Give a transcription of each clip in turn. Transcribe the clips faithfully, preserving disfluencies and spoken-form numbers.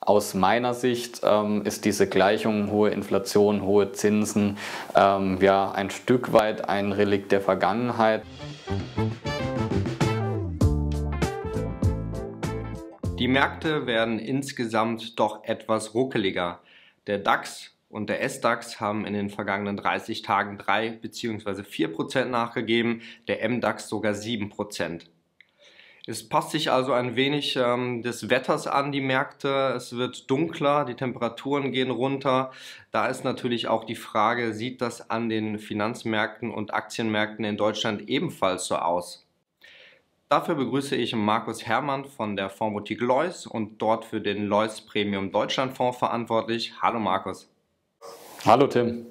Aus meiner Sicht ähm, ist diese Gleichung hohe Inflation, hohe Zinsen ähm, ja ein Stück weit ein Relikt der Vergangenheit. Die Märkte werden insgesamt doch etwas ruckeliger. Der DAX und der S DAX haben in den vergangenen dreißig Tagen drei bzw. vier Prozent nachgegeben, der M DAX sogar sieben Prozent. Es passt sich also ein wenig ähm, des Wetters an, die Märkte. Es wird dunkler, die Temperaturen gehen runter. Da ist natürlich auch die Frage, sieht das an den Finanzmärkten und Aktienmärkten in Deutschland ebenfalls so aus? Dafür begrüße ich Markus Herrmann von der Fondsboutique Lois und dort für den Lois Premium Deutschland Fonds verantwortlich. Hallo Markus. Hallo Tim.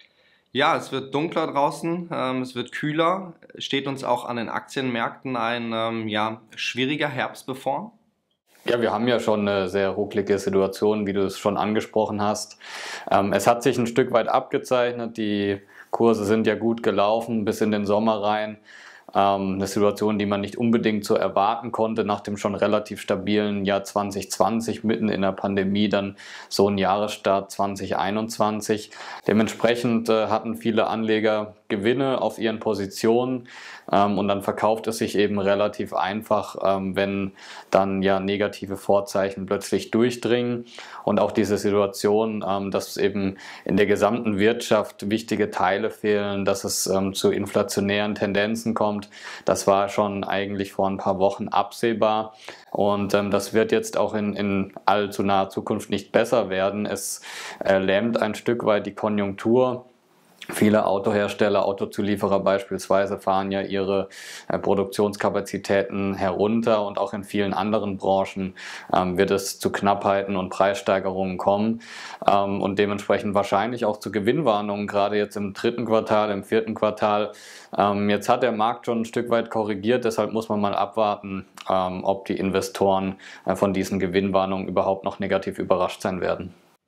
Ja, es wird dunkler draußen, ähm, es wird kühler. Steht uns auch an den Aktienmärkten ein ähm, ja, schwieriger Herbst bevor? Ja, wir haben ja schon eine sehr rucklige Situation, wie du es schon angesprochen hast. Ähm, es hat sich ein Stück weit abgezeichnet, die Kurse sind ja gut gelaufen bis in den Sommer rein. Ähm, eine Situation, die man nicht unbedingt so erwarten konnte nach dem schon relativ stabilen Jahr zwanzig zwanzig, mitten in der Pandemie, dann so ein Jahresstart zwanzig einundzwanzig. Dementsprechend äh, hatten viele Anleger Gewinne auf ihren Positionen ähm, und dann verkauft es sich eben relativ einfach, ähm, wenn dann ja negative Vorzeichen plötzlich durchdringen und auch diese Situation, ähm, dass eben in der gesamten Wirtschaft wichtige Teile fehlen, dass es ähm, zu inflationären Tendenzen kommt. Das war schon eigentlich vor ein paar Wochen absehbar und ähm, das wird jetzt auch in, in allzu naher Zukunft nicht besser werden. Es äh, lähmt ein Stück weit die Konjunktur. Viele Autohersteller, Autozulieferer beispielsweise fahren ja ihre äh, Produktionskapazitäten herunter und auch in vielen anderen Branchen ähm, wird es zu Knappheiten und Preissteigerungen kommen ähm, und dementsprechend wahrscheinlich auch zu Gewinnwarnungen, gerade jetzt im dritten Quartal, im vierten Quartal. Ähm, jetzt hat der Markt schon ein Stück weit korrigiert, deshalb muss man mal abwarten, ähm, ob die Investoren äh, von diesen Gewinnwarnungen überhaupt noch negativ überrascht sein werden.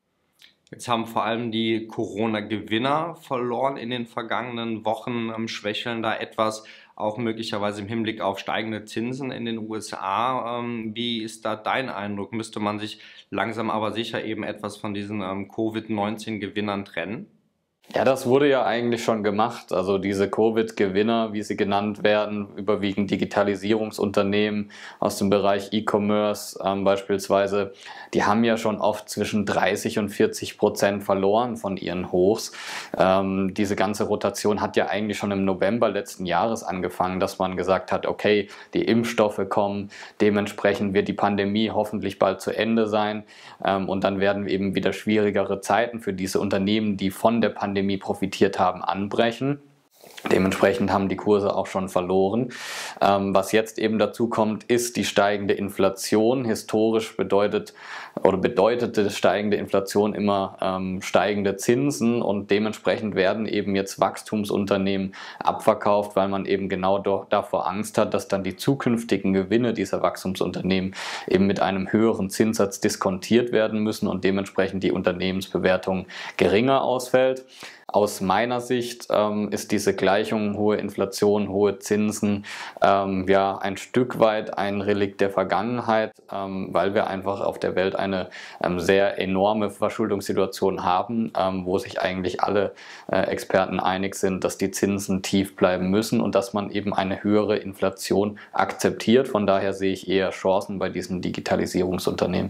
Jetzt haben vor allem die Corona-Gewinner verloren in den vergangenen Wochen, ähm, schwächeln da etwas, auch möglicherweise im Hinblick auf steigende Zinsen in den U S A. Ähm, wie ist da dein Eindruck? Müsste man sich langsam aber sicher eben etwas von diesen ähm, Covid neunzehn Gewinnern trennen? Ja, das wurde ja eigentlich schon gemacht. Also diese Covid-Gewinner, wie sie genannt werden, überwiegend Digitalisierungsunternehmen aus dem Bereich E-Commerce ähm, beispielsweise, die haben ja schon oft zwischen dreißig und vierzig Prozent verloren von ihren Hochs. Ähm, diese ganze Rotation hat ja eigentlich schon im November letzten Jahres angefangen, dass man gesagt hat, okay, die Impfstoffe kommen, dementsprechend wird die Pandemie hoffentlich bald zu Ende sein ähm, und dann werden eben wieder schwierigere Zeiten für diese Unternehmen, die von der Pandemie Pandemie profitiert haben, anbrechen. Dementsprechend haben die Kurse auch schon verloren. Ähm, was jetzt eben dazu kommt, ist die steigende Inflation. Historisch bedeutet oder bedeutete steigende Inflation immer ähm, steigende Zinsen und dementsprechend werden eben jetzt Wachstumsunternehmen abverkauft, weil man eben genau davor Angst hat, dass dann die zukünftigen Gewinne dieser Wachstumsunternehmen eben mit einem höheren Zinssatz diskontiert werden müssen und dementsprechend die Unternehmensbewertung geringer ausfällt. Aus meiner Sicht ähm, ist diese Gleichung hohe Inflation, hohe Zinsen ähm, ja ein Stück weit ein Relikt der Vergangenheit, ähm, weil wir einfach auf der Welt eine ähm, sehr enorme Verschuldungssituation haben, ähm, wo sich eigentlich alle äh, Experten einig sind, dass die Zinsen tief bleiben müssen und dass man eben eine höhere Inflation akzeptiert. Von daher sehe ich eher Chancen bei diesen Digitalisierungsunternehmen.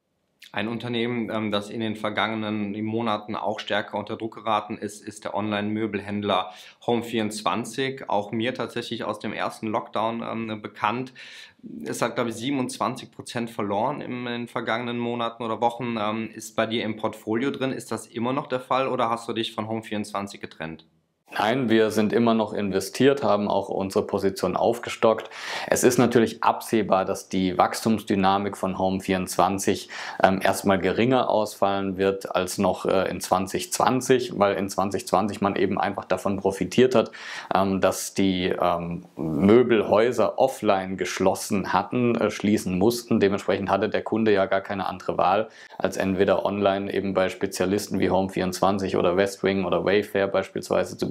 Ein Unternehmen, das in den vergangenen Monaten auch stärker unter Druck geraten ist, ist der Online-Möbelhändler Home vierundzwanzig. Auch mir tatsächlich aus dem ersten Lockdown ähm, bekannt. Es hat, glaube ich, siebenundzwanzig Prozent verloren in den vergangenen Monaten oder Wochen. Ähm, ist bei dir im Portfolio drin? Ist das immer noch der Fall oder hast du dich von Home vierundzwanzig getrennt? Nein, wir sind immer noch investiert, haben auch unsere Position aufgestockt. Es ist natürlich absehbar, dass die Wachstumsdynamik von Home vierundzwanzig ähm, erstmal geringer ausfallen wird als noch äh, in zwanzig zwanzig, weil in zwanzig zwanzig man eben einfach davon profitiert hat, ähm, dass die ähm, Möbelhäuser offline geschlossen hatten, äh, schließen mussten. Dementsprechend hatte der Kunde ja gar keine andere Wahl, als entweder online eben bei Spezialisten wie Home vierundzwanzig oder Westwing oder Wayfair beispielsweise zu bestellen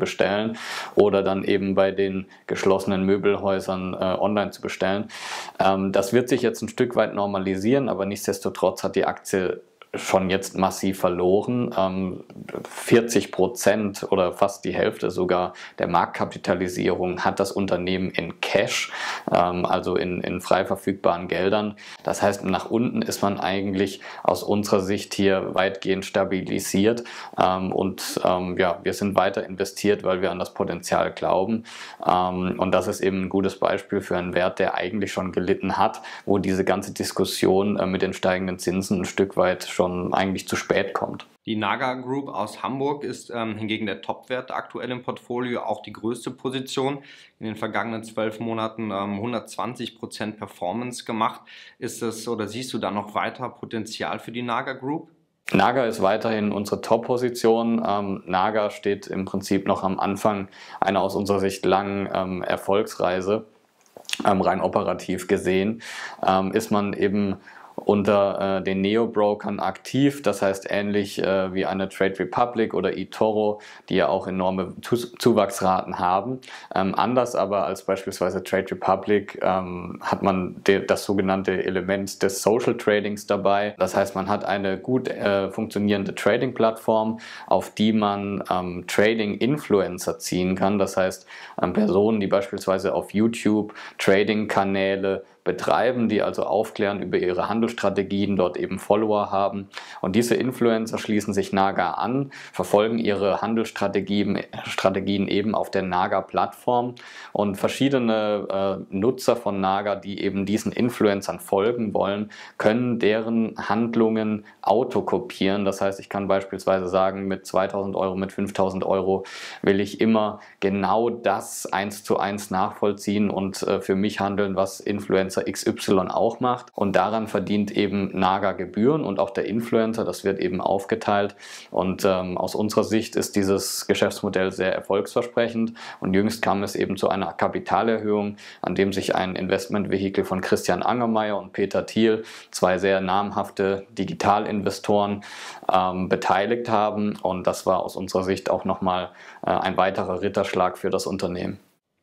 bestellen oder dann eben bei den geschlossenen Möbelhäusern äh, online zu bestellen. Ähm, das wird sich jetzt ein Stück weit normalisieren, aber nichtsdestotrotz hat die Aktie schon jetzt massiv verloren. Ähm, vierzig Prozent oder fast die Hälfte sogar der Marktkapitalisierung hat das Unternehmen in Cash, ähm, also in, in frei verfügbaren Geldern. Das heißt, nach unten ist man eigentlich aus unserer Sicht hier weitgehend stabilisiert ähm, und ähm, ja, wir sind weiter investiert, weil wir an das Potenzial glauben. Ähm, und das ist eben ein gutes Beispiel für einen Wert, der eigentlich schon gelitten hat, wo diese ganze Diskussion äh, mit den steigenden Zinsen ein Stück weit schon eigentlich zu spät kommt. Die Naga Group aus Hamburg ist ähm, hingegen der Topwert aktuell im Portfolio, auch die größte Position. In den vergangenen zwölf Monaten ähm, hundertzwanzig Prozent Performance gemacht. Ist das oder siehst du da noch weiter Potenzial für die Naga Group? Naga ist weiterhin unsere Top-Position. Ähm, Naga steht im Prinzip noch am Anfang einer aus unserer Sicht langen ähm, Erfolgsreise. Ähm, rein operativ gesehen ähm, ist man eben unter äh, den Neo-Brokern aktiv, das heißt ähnlich äh, wie eine Trade Republic oder eToro, die ja auch enorme Zu Zuwachsraten haben. Ähm, anders aber als beispielsweise Trade Republic ähm, hat man das sogenannte Element des Social Tradings dabei. Das heißt, man hat eine gut äh, funktionierende Trading-Plattform, auf die man ähm, Trading-Influencer ziehen kann. Das heißt, ähm, Personen, die beispielsweise auf YouTube Trading-Kanäle betreiben, die also aufklären über ihre Handelsstrategien, dort eben Follower haben. Und diese Influencer schließen sich Naga an, verfolgen ihre Handelsstrategien Strategien eben auf der Naga-Plattform und verschiedene äh, Nutzer von Naga, die eben diesen Influencern folgen wollen, können deren Handlungen autokopieren. Das heißt, ich kann beispielsweise sagen, mit zweitausend Euro, mit fünftausend Euro will ich immer genau das eins zu eins nachvollziehen und äh, für mich handeln, was Influencer X Y auch macht, und daran verdient eben Naga Gebühren und auch der Influencer, das wird eben aufgeteilt, und ähm, aus unserer Sicht ist dieses Geschäftsmodell sehr erfolgsversprechend und jüngst kam es eben zu einer Kapitalerhöhung, an dem sich ein Investmentvehikel von Christian Angermayer und Peter Thiel, zwei sehr namhafte Digitalinvestoren, ähm, beteiligt haben, und das war aus unserer Sicht auch nochmal äh, ein weiterer Ritterschlag für das Unternehmen.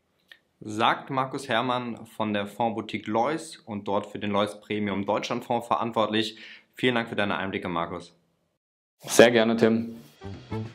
Sagt Markus Herrmann von der Fondsboutique Lois und dort für den Lois Premium Deutschlandfonds verantwortlich. Vielen Dank für deine Einblicke, Markus. Sehr gerne, Tim.